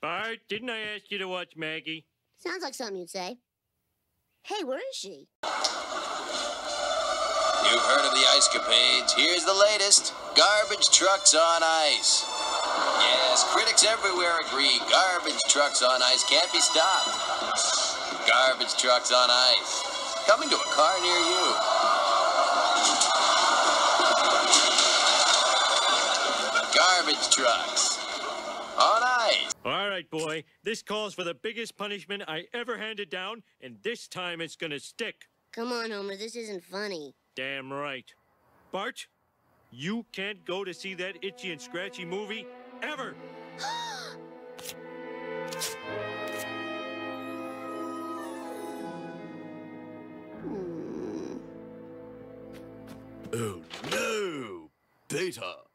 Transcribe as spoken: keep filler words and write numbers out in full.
Bart, didn't I ask you to watch Maggie? Sounds like something you'd say. Hey, where is she? You've heard of the ice capades. Here's the latest. Garbage trucks on ice. Yes, critics everywhere agree. Garbage trucks on ice can't be stopped. Garbage trucks on ice. Coming to a car near you. Garbage trucks on ice. All right, boy. This calls for the biggest punishment I ever handed down, and this time it's gonna stick. Come on, Homer, this isn't funny. Damn right. Bart, you can't go to see that Itchy and Scratchy movie ever. Oh no, Peter.